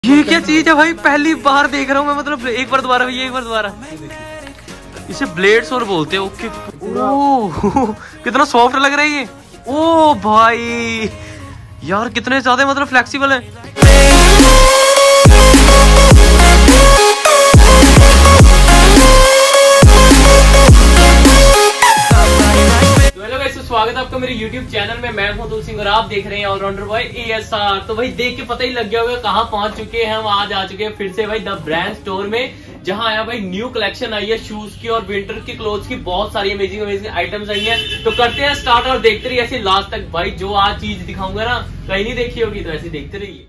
ये क्या चीज है भाई, पहली बार देख रहा हूँ मैं। मतलब एक बार दोबारा भैया, एक बार दोबारा। इसे ब्लेड सोल बोलते हैं। ओके, ओह कितना सॉफ्ट लग रहा है ये। ओ भाई यार कितने ज्यादा मतलब फ्लेक्सिबल है। स्वागत है आपका मेरे YouTube चैनल में। मैं हूं तुल सिंह और आप देख रहे हैं ऑलराउंडर बॉय ASR। तो भाई देख के पता ही लग गया होगा कहां पहुंच चुके हैं हम। आज आ चुके हैं फिर से भाई द ब्रांड स्टोर में, जहां आया भाई न्यू कलेक्शन आई है शूज की और विंटर की क्लोथ्स की। बहुत सारी अमेजिंग आइटम्स आई हैं। तो करते हैं स्टार्ट और देखते रहिए ऐसे लास्ट तक। भाई जो आज चीज दिखाऊंगा ना कहीं नहीं देखी होगी, तो ऐसे देखते रहिए।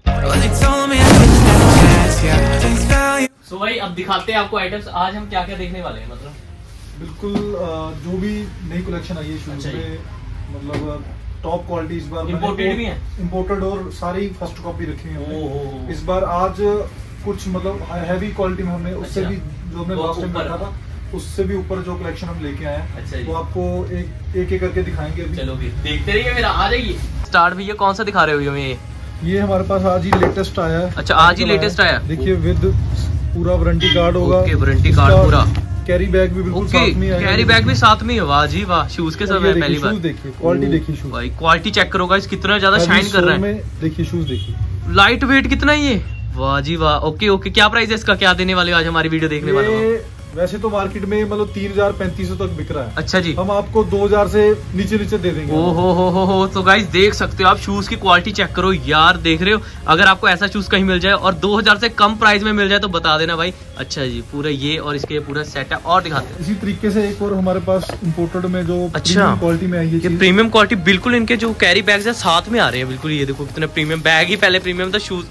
सो भाई अब दिखाते हैं आपको आइटम्स। आज हम क्या क्या देखने वाले हैं। मतलब बिल्कुल जो भी नई कलेक्शन आई है शूज में, मतलब टॉप क्वालिटी इस बार इंपोर्टेड भी है। इंपोर्टेड और सारी फर्स्ट कॉपी रखी है इस बार। आज कुछ मतलब हैवी क्वालिटी में हमने उससे भी जो हमने लास्ट टाइम रखा था उससे भी ऊपर जो कलेक्शन हम लेके आए हैं वो आपको एक करके दिखाएंगे अभी। चलो फिर देखते रहिए, फिर आ जाइए स्टार्ट। भैया कौन सा दिखा रहे हो हमें? ये हमारे पास आज ही लेटेस्ट आया है। अच्छा आज ही लेटेस्ट आया। देखिए विद पूरा वारंटी कार्ड होगा। वारंटी कार्ड पूरा। कैरी बैग भी बिल्कुल साथ में है। कैरी बैग भी साथ में है। वाह जी वाह, शूज के साथ पहली बार। देखिए क्वालिटी, देखिए शूज भाई क्वालिटी चेक करो गाइस, कितना ज्यादा शाइन कर रहा है। देखिए शूज देखिए, लाइट वेट कितना है ये। वाह जी वाह। ओके क्या प्राइस है इसका, क्या देने वाले हो आज हमारी वीडियो देखने वाले हो? वैसे तो मार्केट में मतलब 3000-3500 तक बिक रहा है। अच्छा जी, हम आपको 2000 से नीचे दे देंगे। हो तो गाइस देख सकते हो आप, शूज की क्वालिटी चेक करो यार। देख रहे हो, अगर आपको ऐसा शूज कहीं मिल जाए और 2000 से कम प्राइस में मिल जाए तो बता देना भाई। अच्छा जी, पूरा ये और इसके पूरा सेट है। और दिखाते हैं इसी तरीके से एक और हमारे पास इम्पोर्टेड में जो अच्छा क्वालिटी में आई है। ये प्रीमियम क्वालिटी बिल्कुल। इनके जो कैरी बैग्स है साथ में आ रहे हैं बिल्कुल। ये देखो कितने प्रीमियम बैग ही पहले प्रीमियम था शूज।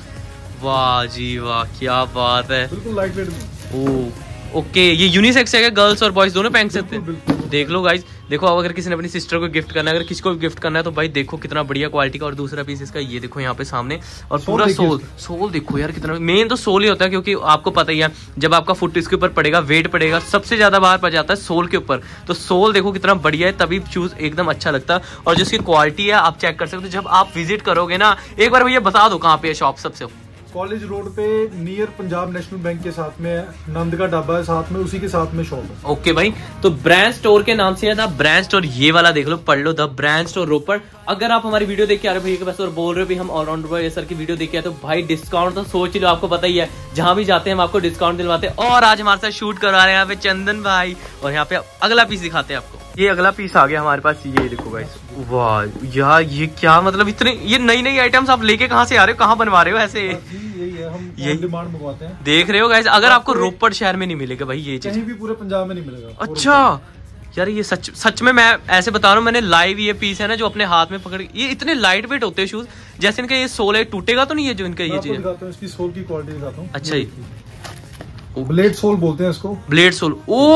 वाह जी वाह, क्या बात है। बिल्कुल लाइट वेट में। ओके ये यूनिसेक्स है, गर्ल्स और बॉयज दोनों पहन सकते हैं। देख लो गाइज, देखो अब अगर किसी ने अपनी सिस्टर को गिफ्ट करना है, अगर किसी को गिफ्ट करना है तो भाई देखो कितना बढ़िया क्वालिटी का। और दूसरा पीस इसका ये देखो यहाँ पे सामने, और पूरा सोल देखो यार कितना। मेन तो सोल ही होता है, क्योंकि आपको पता ही है जब आपका फुट इसके ऊपर पड़ेगा, वेट पड़ेगा, सबसे ज्यादा बाहर पड़ जाता है सोल के ऊपर। तो सोल देखो कितना बढ़िया है, तभी शूज एकदम अच्छा लगता है। और जो इसकी क्वालिटी है आप चेक कर सकते हो जब आप विजिट करोगे ना। एक बार भैया बता दो कहाँ पे है शॉप सबसे? कॉलेज रोड पे नियर पंजाब नेशनल बैंक के साथ में नंद का ढाबा है, साथ में उसी के साथ में शॉप है। ओके भाई, तो ब्रांड स्टोर के नाम से है द ब्रांड स्टोर। ये वाला देख लो, पढ़ लो, द ब्रांड स्टोर रोपड़। अगर आप हमारी वीडियो देख के आ रहे हो भैया के पास और बोल रहे हो भी हम ऑलराउंडर बॉय सर की वीडियो देख के आए, तो भाई डिस्काउंट तो सोच लो, आपको पता ही है जहां भी जाते हैं हम आपको डिस्काउंट दिलवाते हैं। और आज हमारे साथ शूट करवा रहे हैं यहाँ पे चंदन भाई। और यहाँ पे अगला पीस दिखाते हैं आपको। ये अगला पीस आ गया हमारे पास, ये देखो गाइस। वाह यार ये क्या मतलब, इतने ये नई आइटम्स आप लेके कहाँ से आ रहे हो, कहाँ बनवा रहे हो ऐसे? ये डिमांड मंगवाते हैं। देख रहे हो गाइस, अगर आपको रोपड़ शहर में नहीं मिलेगा भाई ये चीज, कहीं भी पूरे पंजाब में नहीं मिलेगा। अच्छा यार ये सच में मैं ऐसे बता रहा हूँ, मैंने लाइव ये पीस है ना जो अपने हाथ में पकड़, ये इतने लाइट वेट होते हैं शूज। जैसे इनका ये सोल है, टूटेगा तो नहीं है जो इनका ये चीज? इसकी सोल की क्वालिटी दिखाता हूँ। अच्छा जी, ब्लेड सोल बोलते हैं इसको, ब्लेड सोल।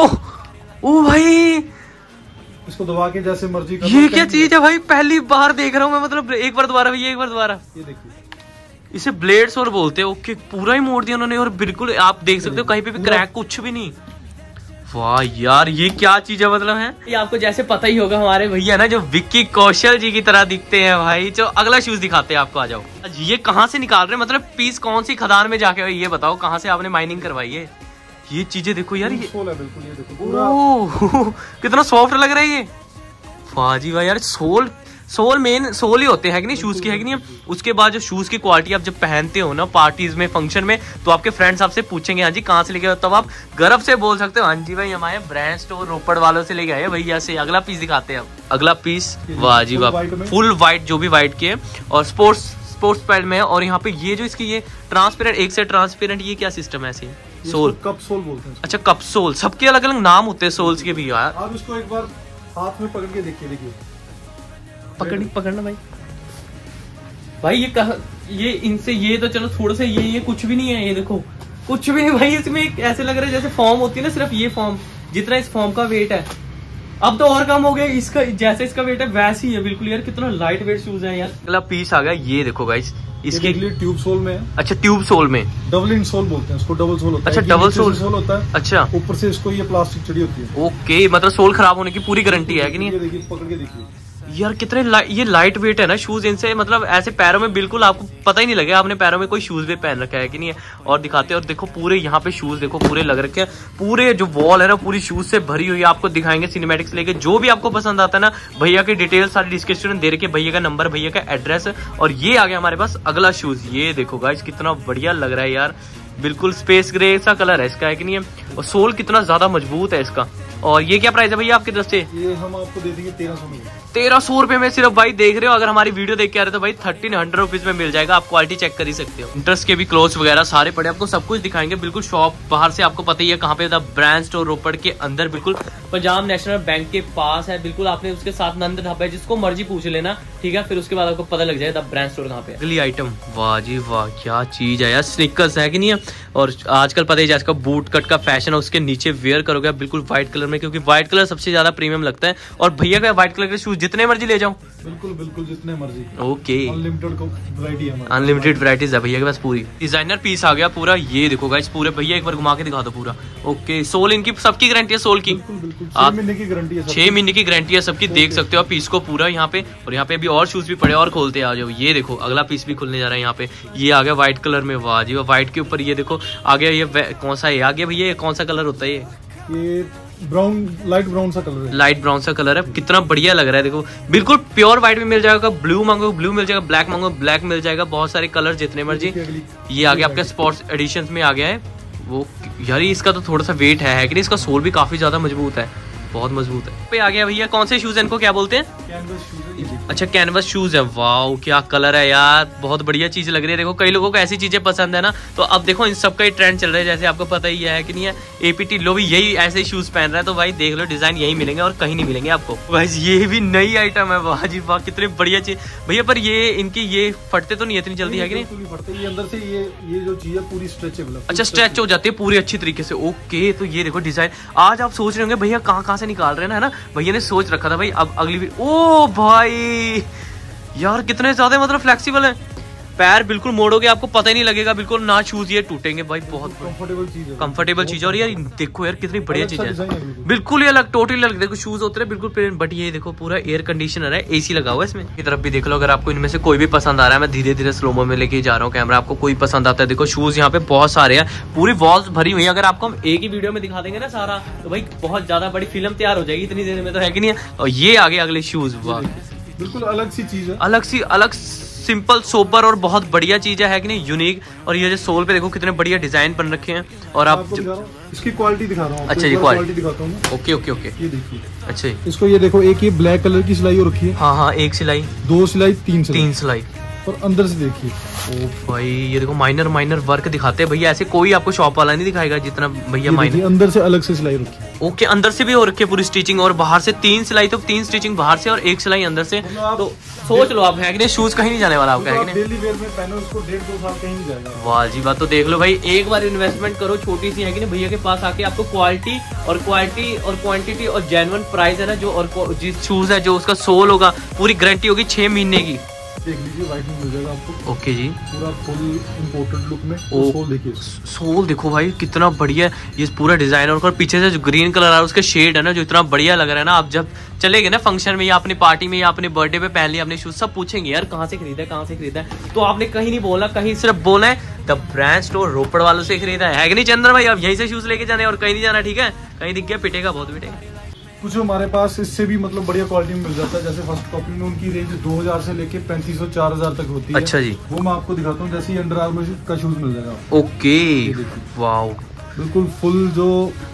ओ भाई इसको दबा के जैसे मर्जी। ये क्या चीज है भाई, पहली बार देख रहा हूँ मैं। मतलब एक बार दोबारा भैया, एक बार दोबारा। ये देखिए, इसे ब्लेड सोल बोलते हैं। ओके पूरा ही मोड़ दिया उन्होंने, और बिल्कुल आप देख सकते हो कहीं पे भी क्रैक कुछ भी नहीं। वाह यार ये क्या चीज है, मतलब है ये आपको जैसे पता ही होगा हमारे भैया ना जो विक्की कौशल जी की तरह दिखते हैं भाई। जो अगला शूज दिखाते हैं आपको, आ जाओ। ये कहाँ से निकाल रहे हैं, मतलब पीस कौन सी खदान में जाके, ये बताओ कहाँ से आपने माइनिंग करवाई है? ये चीजें देखो यार, ये सोल है बिल्कुल, ये देखो पूरा कितना सॉफ्ट लग रहा है ये। वाह जी वाह यार, सोल मेन सोल ही होते हैं कि नहीं शूज की, है कि नहीं? उसके बाद जो शूज की क्वालिटी आप जब पहनते हो ना पार्टीज में, फंक्शन में, तो आपके फ्रेंड्स आपसे पूछेंगे हाँ जी कहाँ से लेके आए, तब आप गर्व से बोल सकते हो हाँ जी भाई हमारे ब्रांड स्टोर रोपड़ वालों से लेके आए भैया से। अगला पीस दिखाते हैं आप। अगला पीस वाह जी वाह, फुल व्हाइट, जो भी व्हाइट की है और स्पोर्ट्स पैड में है। और यहाँ पे ये जो इसकी ये ट्रांसपेरेंट, एक से ट्रांसपेरेंट, ये क्या सिस्टम है ऐसे? सोल कप सोल बोलते हैं। अच्छा कप सोल, सबके अलग अलग नाम होते हैं सोल्स के भी यार। आप इसको एक बार हाथ में पकड़ के देखिए, पकड़ना भाई ये कहा, ये इनसे ये तो चलो थोड़ा सा ये कुछ भी नहीं है। ये देखो कुछ भी नहीं भाई, इसमें ऐसे लग रहा है जैसे फॉर्म होती है ना, सिर्फ ये फॉर्म जितना इस फॉर्म का वेट है। अब तो और कम हो गया इसका, जैसे इसका वेट है वैसे ही है बिल्कुल यार। कितना लाइट वेट शूज है यार। अगला पीस आ गया, ये देखो गाइस, इसके ट्यूब सोल में है। अच्छा ट्यूब सोल में, डबल इन सोल बोलते हैं इसको, डबल सोल होता है। अच्छा डबल सोल होता है। अच्छा ऊपर से इसको ये प्लास्टिक चढ़ी होती है। ओके मतलब सोल खराब होने की पूरी गारंटी है कि नहीं? देखिए पकड़ के देखिए, यार कितने ये लाइट वेट है ना शूज, इनसे मतलब ऐसे पैरों में बिल्कुल आपको पता ही नहीं लगेगा आपने पैरों में कोई शूज भी पहन रखा है कि नहीं है। और दिखाते हैं, और देखो पूरे यहाँ पे शूज देखो पूरे लग रखे हैं, पूरे जो वॉल है ना पूरी शूज से भरी हुई है। आपको दिखाएंगे सिनेमैटिक्स लेके, जो भी आपको पसंद आता है ना, भैया की डिटेल सारी डिस्क्रिप्शन में दे रखी है, भैया का नंबर, भैया का एड्रेस। और ये आ गया हमारे पास अगला शूज, ये देखो गाइस कितना बढ़िया लग रहा है यार, बिल्कुल स्पेस ग्रे सा कलर है इसका है कि नहीं है। और सोल कितना ज्यादा मजबूत है इसका। और ये क्या प्राइस है भैया आपकी तरफ से? ये हम आपको दे देंगे 1300 में। 1300 रुपए में सिर्फ भाई, देख रहे हो अगर हमारी वीडियो देख के आ रहे हो तो भाई 1300 रुपीज में मिल जाएगा। आप क्वालिटी चेक कर ही सकते हो। इंटरेस्ट के भी क्लोथ्स वगैरह सारे पड़े, आपको सब कुछ दिखाएंगे। बिल्कुल शॉप बाहर से आपको पता ही है कहाँ पे, द ब्रांड स्टोर रोपड़ के अंदर, बिल्कुल पंजाब नेशनल बैंक के पास है। बिल्कुल आपने उसके साथ नंद ढाबा है, जिसको मर्जी पूछ लेना, ठीक है। फिर उसके बाद आपको पता लग जाएगा द ब्रांड स्टोर कहाँ पे। अगली आइटम, वाह जी वाह क्या चीज है यार, स्निकर्स है कि नहीं है। और आजकल पता ही जिसका बूट कट का फैशन है, उसके नीचे वेयर करोगे बिल्कुल व्हाइट कलर में, क्योंकि व्हाइट कलर सबसे ज्यादा प्रीमियम लगता है। और भैया का व्हाइट कलर के शूज जितने मर्जी ले जाओ, बिल्कुल बिल्कुल जितने मर्जी। ओके, अनलिमिटेड वैरायटी है, अनलिमिटेड वैरायटीज है भैया के पास पूरी। डिजाइनर पीस आ गया पूरा, ये देखो गाइस पूरे। भैया एक बार घुमा के दिखा दो पूरा। ओके, सोल इनकी सबकी गारंटी है, सोल की 6 महीने की गारंटी है, 6 महीने की गारंटी है सबकी। देख सकते हो आप पीस को पूरा यहाँ पे। और यहाँ पे अभी और शूज भी पड़े, और खोलते आ जाओ। ये देखो अगला पीस भी खुलने जा रहा है यहाँ पे। ये आ गया व्हाइट कलर में, वाह जी वाह। व्हाइट के ऊपर ये देखो आ गया, ये कौन सा है आ गया भैया, कौन सा कलर होता है ये ब्राउन, लाइट ब्राउन सा कलर है, लाइट ब्राउन सा कलर है। कितना बढ़िया लग रहा है देखो, बिल्कुल प्योर व्हाइट में मिल जाएगा। ब्लू मांगो ब्लू मिल जाएगा, ब्लैक मांगो ब्लैक मिल जाएगा, बहुत सारे कलर जितने मर्जी। ये आ गया आपके स्पोर्ट्स एडिशंस में आ गया है वो। यार इसका तो थोड़ा सा वेट है कि नहीं, इसका सोल भी काफी ज्यादा मजबूत है, बहुत मजबूत है। पे आ गया भैया, कौन से शूज है इनको क्या बोलते हैं? कैनवस शूज है। अच्छा कैनवस शूज है, वाओ क्या कलर है यार, बहुत बढ़िया चीज लग रही है। देखो कई लोगों को ऐसी चीजें पसंद है ना, तो अब देखो इन सब का ही ट्रेंड चल रहा है, जैसे आपको पता ही है कि नहीं है। एपीटी लो भी यही ऐसे शूज पहन रहा है, तो भाई देख लो डिजाइन यही मिलेंगे और कहीं नहीं मिलेंगे आपको। भाई ये भी नई आइटम है, वाह जी वाह कितनी बढ़िया चीज भैया। पर ये इनकी ये फटते तो नहीं इतनी जल्दी है कि नहीं? फटते, ये अंदर से ये जो चीज है पूरी स्ट्रेचेबल है। अच्छा स्ट्रेच हो जाती है पूरी अच्छी तरीके से। ओके, तो ये देखो डिजाइन। आज आप सोच रहे होंगे भैया कहाँ से निकाल रहे हैं ना, भैया ने सोच रखा था भाई अब अगली। ओ भाई यार कितने ज्यादा मतलब फ्लेक्सिबल है, पैर बिल्कुल मोड़ोगे आपको पता ही नहीं लगेगा, बिल्कुल ना शूज ये टूटेंगे भाई। बहुत कंफर्टेबल चीज है, कंफर्टेबल चीज है। और यार देखो यार कितनी बढ़िया चीज है, बिल्कुल ये अलग टोटली अलग। देखो शूज होते हैं बिल्कुल प्लेन, बट ये देखो पूरा एयर कंडीशनर है, एसी लगा हुआ है इसमें। की तरफ भी देख लो, अगर आपको इनमें से कोई भी पसंद आ रहा है, मैं धीरे धीरे स्लोमो में लेके जा रहा हूँ कैमरा, आपको कोई पसंद आता है। देखो शूज यहाँ पे बहुत सारे हैं, पूरी वॉल्स भरी हुई है। अगर आपको हम एक ही वीडियो में दिखा देंगे ना सारा, तो भाई बहुत ज्यादा बड़ी फिल्म तैयार हो जाएगी इतनी देर में, तो है कि नहीं है। और ये आगे अगले शूज, वाह बिल्कुल अलग सी चीज है, अलग सिंपल सोबर और बहुत बढ़िया चीज है कि नहीं, यूनिक। और ये जो सोल पे देखो कितने बढ़िया डिजाइन बन रखे हैं। और आप इसकी क्वालिटी दिखा रहा हूँ। अच्छा जी क्वालिटी दिखाता हूँ। ओके ओके ओके, ये देखिए। अच्छा इसको ये देखो, एक ये ब्लैक कलर की सिलाई हो रखी है। हाँ एक सिलाई, 2 सिलाई, 3 सिलाई। और अंदर से देखिए, ओ भाई ये देखो माइनर वर्क दिखाते हैं भैया, ऐसे कोई आपको शॉप वाला नहीं दिखाएगा जितना भैया माइनर। अंदर से अलग से सिलाई रखी है। ओके, अंदर से भी हो रखी है पूरी स्टिचिंग, और बाहर से 3 सिलाई, तो 3 स्टिचिंग बाहर से और 1 सिलाई अंदर से। तो सोच लो आप है कि नहीं, शूज कहीं नहीं जाने वाला आपका, है कि नहीं? डेली वेयर में पहनो इसको 1.5-2 साल कहीं नहीं जाएगा। वाह जी बात। तो देख लो भाई, एक बार इन्वेस्टमेंट करो छोटी सी, है कि नहीं, भैया के पास आके आपको क्वालिटी और क्वांटिटी और जेन्युइन प्राइस है ना, जो और जिस शूज है जो उसका सोल होगा पूरी गारंटी होगी 6 महीने की। देख लीजिए, व्हाइट में मिल जाएगा आपको। ओके जी, पूरा फुल इंपोर्टेड लुक में। सोल देखिए, सोल देखो भाई कितना बढ़िया ये पूरा डिजाइन। और पीछे से जो ग्रीन कलर आ रहा है उसका शेड है ना, जो इतना बढ़िया लग रहा है ना, आप जब चलेगे ना फंक्शन में या अपनी पार्टी में या अपने बर्थडे पे पहन लिया अपने शूज, सब पूछेंगे यार कहाँ से खरीदा है। तो आपने कहीं नहीं बोला, कहीं सिर्फ बोला है द ब्रांड स्टोर रोपड़ वालों से खरीदा है कि नहीं चंद्र भाई? आप यही से शूज लेके जाने और कहीं नहीं जाना, ठीक है? कहीं दिख गया पिटेगा, बहुत पिटेगा। कुछ हमारे पास इससे भी मतलब बढ़िया क्वालिटी में मिल जाता है। जैसे फर्स्ट कॉपी में उनकी रेंज 2000 से लेके 3500-4000 तक होती है। अच्छा जी, वो मैं आपको दिखाता हूँ। जैसे अंडर आर्मर का शूज मिल जाएगा। ओके, वाओ बिल्कुल फुल जो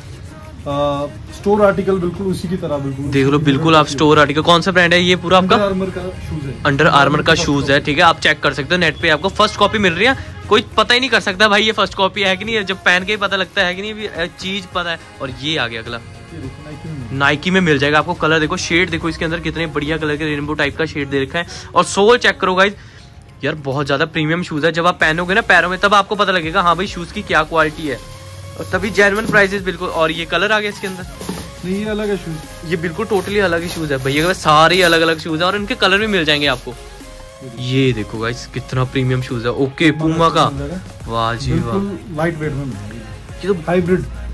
स्टोर आर्टिकल, बिल्कुल उसी की तरह। बिल्कुल देख लो, बिल्कुल आप स्टोर आर्टिकल। कौन सा ब्रांड है ये पूरा आपका? अंडर आर्मर का शूज है, अंडर आर्मर का शूज है, ठीक है। आप चेक कर सकते हो नेट पे, आपको फर्स्ट कॉपी मिल रही है। कोई पता ही नहीं कर सकता भाई ये फर्स्ट कॉपी है कि नहीं, जब पहन के ही पता लगता है कि नहीं, चीज पता है। और ये आ गया अगला, नाइकी में मिल जाएगा आपको। कलर देखो, शेड देखो इसके अंदर कितने बढ़िया कलर के रेनबो टाइप का शेड दे रखा है। और सोल चेक करो गाइस, यार बहुत ज्यादा प्रीमियम शूज है। जब आप पहनोगे ना पैरों में, तब आपको पता लगेगा हाँ भाई शूज की क्या क्वालिटी है, और तभी जेन्युइन प्राइसेस बिल्कुल। और ये कलर आ गया इसके अंदर, नहीं ये अलग है शूज, ये बिल्कुल टोटली अलग ही शूज है भैया के, सारे अलग अलग शूज है और इनके कलर भी मिल जाएंगे आपको। ये देखो गाइस कितना प्रीमियम शूज है। ओके, पूमा का, वाह जी वाह, लाइट वेट में, ये तो हाइब्रिड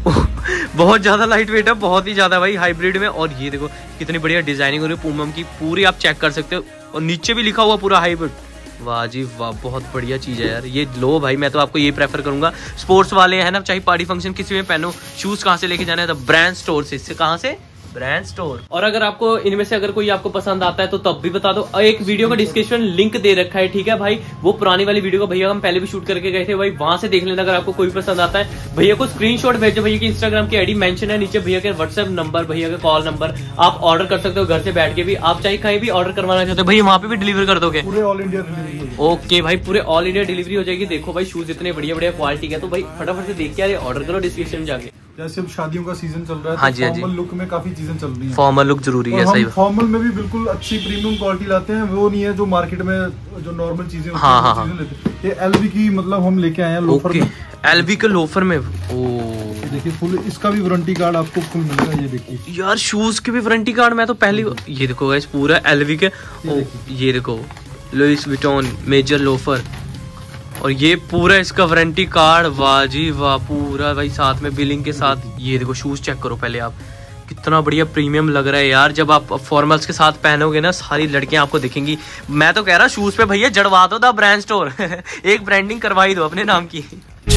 बहुत ज्यादा लाइट वेट है, बहुत ही ज्यादा भाई, हाइब्रिड में। और ये देखो कितनी बढ़िया डिजाइनिंग हो रही है पूमम की, पूरी आप चेक कर सकते हो। और नीचे भी लिखा हुआ पूरा हाइब्रिड। वाह जी वाह, बहुत बढ़िया चीज है यार। ये लो भाई, मैं तो आपको ये प्रेफर करूंगा। स्पोर्ट्स वाले है ना, चाहे पार्टी फंक्शन किसी में पहनो, शूज कहाँ से लेके जाना है? तो ब्रांड स्टोर से। इससे कहाँ से? Brand store. और अगर आपको इनमें से अगर कोई आपको पसंद आता है तो तब भी बता दो। एक वीडियो का डिस्क्रिप्शन लिंक दे रखा है, ठीक है भाई। वो पुरानी वाली वीडियो को भैया हम पहले भी शूट करके गए थे भाई, वहां से देख लेना। अगर आपको कोई पसंद आता है, भैया को स्क्रीनशॉट भेजो। भैया की इंस्टाग्राम की आईडी मेंशन है नीचे, भैया के व्हाट्सएप नंबर, भैया का कॉल नंबर। आप ऑर्डर कर सकते हो घर से बैठ के भी। आप चाहे कहीं भी ऑर्डर करवाना चाहते हो भैया, वहां पे भी डिलीवर कर दोगे? पूरे ऑल इंडिया डिलीवरी। ओके भाई, पूरे ऑल इंडिया डिलीवरी हो जाएगी। देखो भाई शूज इतने बढ़िया बढ़िया क्वालिटी के, तो भाई फटाफट से देख के ऑर्डर करो डिस्क्रिप्शन में जाके। जैसे अब शादियों का सीजन चल रहा है, हाँ जी, हाँ जी। फॉर्मल लुक में काफी चीजें चल रही हैं। फॉर्मल लुक जरूरी है, सही। फॉर्मल में भी बिल्कुल अच्छी प्रीमियम क्वालिटी लाते हैं, वो नहीं है जो मार्केट में जो नॉर्मल चीजें होती हाँ, हैं, हाँ, चीजें लेते हैं। ये एलवी की मतलब हम लेके आए हैं लोफर में। एलवी के लोफर में। ओ देखिए फुल, इसका भी वारंटी कार्ड आपको फुल मिलेगा। ये देखिए यार, शूज के भी वारंटी कार्ड। मैं तो पहले ये देखो गाइस, पूरा एलवी के। ये देखो लुइस विटॉन मेजर लोफर, और ये पूरा इसका वारंटी कार्ड। वाह जी वाह, पूरा भाई साथ में बिलिंग के साथ। ये देखो शूज चेक करो पहले आप, कितना बढ़िया प्रीमियम लग रहा है यार। जब आप फॉर्मल्स के साथ पहनोगे ना, सारी लड़कियां आपको दिखेंगी। मैं तो कह रहा शूज पे भैया जड़वा दो द ब्रांड स्टोर। एक ब्रांडिंग करवाई दो अपने नाम की।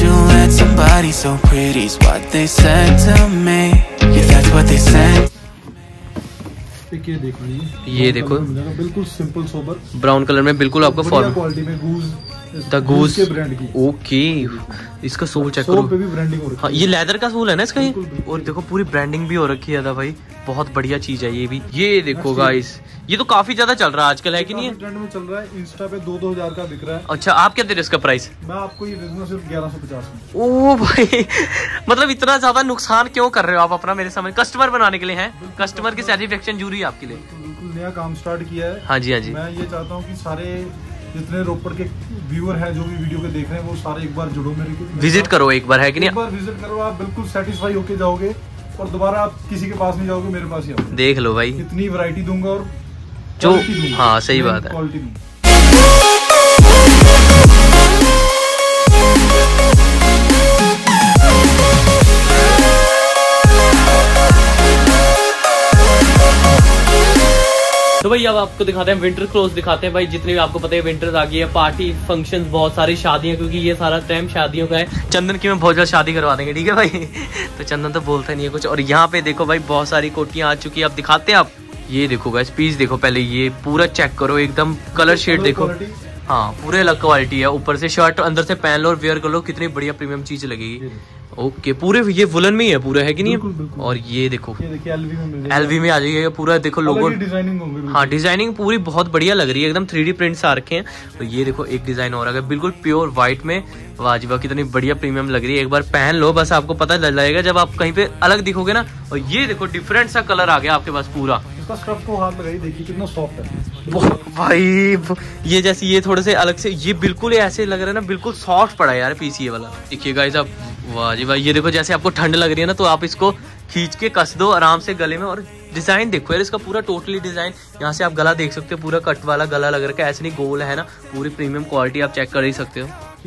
ये देखो बिल्कुल सिंपल सोबर ब्राउन कलर में, बिल्कुल आपको फॉर्मल क्वालिटी में। द गूज के ब्रांड की। ओके, इसका सोल चेक सोल पे करो। भी ब्रांडिंग हो रखी है। हाँ, ये लेदर का सोल है ना इसका। बिल्कुल, बिल्कुल। और देखो पूरी ब्रांडिंग भी हो रखी है भाई, बहुत बढ़िया चीज है ये भी। ये देखो गाइस, ये तो काफी ज्यादा चल रहा है आजकल, है कि नहीं? ट्रेंड में चल रहा है, इंस्टा पे 2-2 हजार का बिक रहा है। अच्छा, आप क्या दे रहे हो इसका प्राइस? मैं आपको ये दूंगा सिर्फ 1150 में। ओ भाई, मतलब इतना ज्यादा नुकसान क्यों कर रहे हो आप अपना? मेरे समझ कस्टमर बनाने के लिए हैं, कस्टमर की सेटिस्फेक्शन जरूरी है आपके लिए। बिल्कुल नया काम स्टार्ट किया है। हाँ जी, हाँ जी। मैं ये चाहता हूँ कि सारे जितने रोपड़ के व्यूअर हैं जो भी वीडियो को देख रहे हैं, वो सारे एक बार जुड़ो मेरे को, विजिट करो एक बार, है कि नहीं? एक बार विजिट करो, आप बिल्कुल सेटिस्फाई होके जाओगे और दोबारा आप किसी के पास नहीं जाओगे, मेरे पास ही आओगे। देख लो भाई, इतनी वैरायटी दूंगा और जो, हाँ सही बात है। क्वालिटी दूंगा। तो भाई अब आपको दिखाते हैं विंटर क्लोथ दिखाते हैं भाई। जितने भी आपको पता है विंटर आ गई है, पार्टी फंक्शंस बहुत सारी शादियां, क्योंकि ये सारा टाइम शादियों का है। चंदन की मैं बहुत जल्द शादी करवा देंगे, ठीक है भाई। तो चंदन तो बोलता नहीं है कुछ। और यहाँ पे देखो भाई बहुत सारी कोटियां आ चुकी है, अब दिखाते हैं आप। ये देखो गाइस, पीस देखो पहले, ये पूरा चेक करो एकदम, कलर शेड देखो। हाँ, पूरे अलग क्वालिटी है। ऊपर से शर्ट अंदर से पहन लो और वेयर कर लो, कितनी बढ़िया प्रीमियम चीज लगेगी। ओके, पूरे ये वुलन में ही है पूरा, है कि नहीं? बिल्कुल, बिल्कुल। और ये देखो, ये देखिए एलवी में आ जाएगा पूरा। देखो लोगो, डिजाइनिंग। हाँ, डिजाइनिंग पूरी बहुत बढ़िया लग रही है, एकदम 3D प्रिंट्स आ रखे हैं। तो ये देखो एक डिजाइन और आ गया बिल्कुल प्योर व्हाइट में। वाजिबा, कितनी बढ़िया प्रीमियम लग रही है। एक बार पहन लो, बस आपको पता लग जाएगा जब आप कहीं पे अलग दिखोगे ना। और ये देखो डिफरेंट सा कलर आ गया आपके पास पूरा। इसका स्टफ को हाथ लगाइए, देखिए कितना सॉफ्ट है भाई। ये जैसे ये थोड़े से अलग से, ये बिल्कुल ऐसे लग रहा है ना, बिल्कुल सॉफ्ट पड़ा है यार पीसीए वाला। देखिए गाइस आप, वाह जी भाई, ये देखो जैसे आपको ठंड लग रही है ना, तो आप इसको खींच के कस दो आराम से गले में। और डिजाइन देखो यार इसका पूरा टोटली डिजाइन, यहाँ से आप गला देख सकते हो, पूरा कट वाला गला लग रखा है, ऐसे नहीं गोल है ना, पूरी प्रीमियम क्वालिटी आप चेक कर ही सकते हो।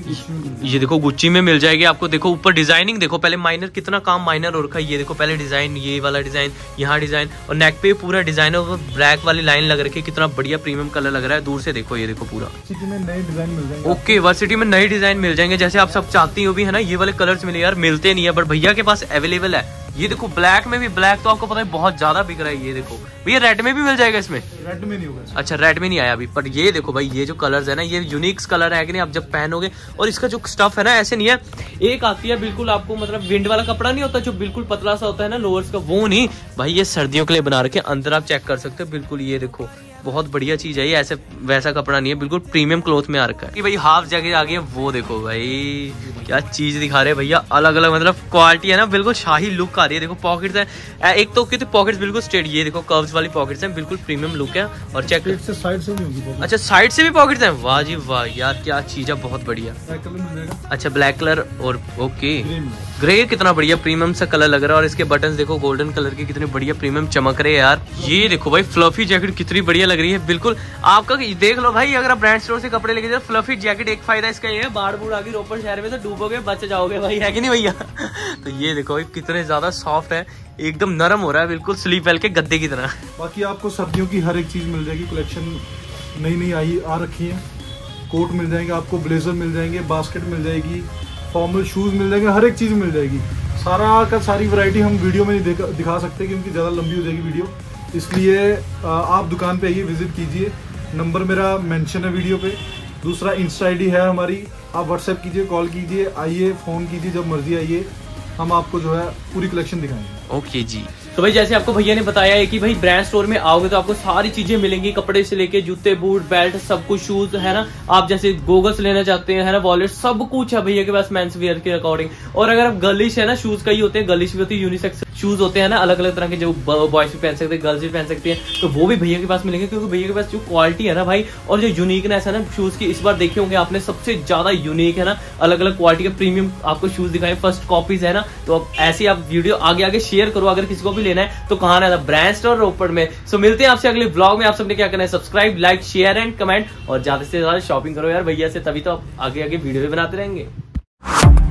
ये देखो गुच्ची में मिल जाएगी आपको। देखो ऊपर डिजाइनिंग देखो पहले, माइनर कितना काम माइनर हो रखा है। ये देखो पहले डिजाइन, ये वाला डिजाइन, यहाँ डिजाइन, और नेक पे पूरा डिजाइन है, ब्लैक वाली लाइन लग रखी है, कितना बढ़िया प्रीमियम कलर लग रहा है। दूर से देखो, ये देखो पूरा सिटी में नए डिजाइन मिल जाएंगे। ओके, वर्सिटी में नए डिजाइन मिल जाएंगे, जैसे आप सब चाहती हो भी, है ना। ये वाले कलर्स मिले यार, मिलते नहीं है, बट भैया के पास अवेलेबल है। ये देखो ब्लैक में भी, ब्लैक तो आपको पता है बहुत ज्यादा बिक रहा है। ये देखो भैया रेड में भी मिल जाएगा इसमें। रेड में नहीं होगा। अच्छा, रेड में नहीं आया अभी, पर ये देखो भाई, ये जो कलर्स है ना, ये यूनिक्स कलर है कि नहीं, आप जब पहनोगे। और इसका जो स्टफ है ना, ऐसे नहीं है, एक आती है बिल्कुल आपको, मतलब विंड वाला कपड़ा नहीं होता जो बिल्कुल पतला सा होता है ना लोअर्स का, वो नहीं भाई, ये सर्दियों के लिए बना रखे। अंदर आप चेक कर सकते हो बिल्कुल, ये देखो बहुत बढ़िया चीज है ये, ऐसे वैसा कपड़ा नहीं है, बिल्कुल प्रीमियम क्लॉथ में आ रखा है। भाई हाफ जैकेट आ गई है, वो देखो भाई क्या चीज दिखा रहे हैं भैया, अलग अलग मतलब क्वालिटी है ना, बिल्कुल शाही लुक आ रही है। देखो पॉकेट्स है, एक तो कितने पॉकेट्स बिल्कुल स्ट्रेट, ये देखो कर्व्स वाली पॉकेट्स हैं, बिल्कुल प्रीमियम लुक है। और चेक से साइड से भी होगी। अच्छा, साइड से भी पॉकेट्स हैं, वाह जी वाह यार, क्या चीज है, बहुत बढ़िया। ब्लैक कलर मिल जाएगा। अच्छा, ब्लैक कलर और ओके, ग्रे कितना बढ़िया प्रीमियम सा कलर लग रहा है और इसके बटन्स देखो गोल्डन कलर के कितने बढ़िया प्रीमियम चमक रहे हैं यार। ये देखो भाई फ्लफी जैकेट कितनी बढ़िया लग रही है, बिल्कुल आपका देख लो भाई, अगर आप ब्रांड स्टोर से कपड़े लेके जाओ फ्लफी जैकेट, एक फायदा इसका ये है बाढ़ बूढ़ आगे रोपड़ शहर में तो डूबोगे बच जाओगे भाई, है कि नहीं भैया। तो ये देखो भाई कितने ज्यादा सॉफ्ट है, एकदम नरम हो रहा है, बिल्कुल स्लीप वेल के गद्दे की तरह। बाकी आपको सर्दियों की हर एक चीज मिल जाएगी, कलेक्शन नई नई आ रखी है। कोट मिल जाएंगे आपको, ब्लेजर मिल जाएंगे, बास्केट मिल जाएगी, फॉर्मल शूज मिल जाएंगे, हर एक चीज मिल जाएगी। सारी वैरायटी हम वीडियो में नहीं दिखा सकते क्योंकि ज़्यादा लंबी हो जाएगी वीडियो, इसलिए आप दुकान पे आइए, विजिट कीजिए। नंबर मेरा मेंशन है वीडियो पे। दूसरा इंस्टा आईडी है हमारी, आप व्हाट्सएप कीजिए, कॉल कीजिए, आइए, फ़ोन कीजिए, जब मर्जी आइए, हम आपको जो है पूरी कलेक्शन दिखाएंगे। ओके जी। तो भाई जैसे आपको भैया ने बताया है कि भाई ब्रांड स्टोर में आओगे तो आपको सारी चीजें मिलेंगी, कपड़े से लेके जूते बूट बेल्ट सब कुछ, शूज है ना, आप जैसे गोगल्स लेना चाहते हैं है ना, वॉलेट सब कुछ है भैया के पास मेंस वियर के अकॉर्डिंग। और अगर आप गर्लिश है ना, शूज का ही होते हैं, गर्लिश भी होती है, यूनिसेक्स शूज होते हैं ना, अलग अलग तरह के जो बॉयज भी पहन सकते हैं, गर्ल्स भी पहन सकती है, तो वो भी भैया के पास मिलेंगे क्योंकि भैया के पास जो क्वालिटी है ना भाई और जो यूनिकनेस है ना शूज की, इस बार देखे होंगे आपने सबसे ज्यादा यूनिक है ना, अलग अलग क्वालिटी के प्रीमियम आपको शूज दिखाए, फर्स्ट कॉपीज है ना। तो अब ऐसे आप वीडियो आगे आगे शेयर करो, अगर किसी को भी लेना है तो कहाँ रहना, ब्रांड स्टोर रोपड़ में। सो मिलते हैं आपसे अगले ब्लॉग में। आप सबने क्या करना है, subscribe like share and comment, और ज्यादा से ज्यादा शॉपिंग करो यार भैया से, तभी तो आप आगे आगे वीडियो भी बनाते रहेंगे।